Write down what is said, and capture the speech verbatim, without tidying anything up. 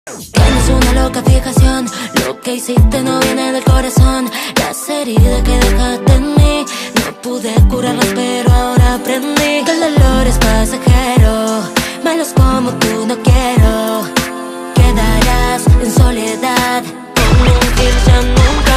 Tienes una loca fijación, lo que hiciste no viene del corazón. Las heridas que dejaste en mí, no pude curarlas pero ahora aprendí que el dolor es pasajero, malos como tú no quiero. Quedarás en soledad, con un gil ya nunca.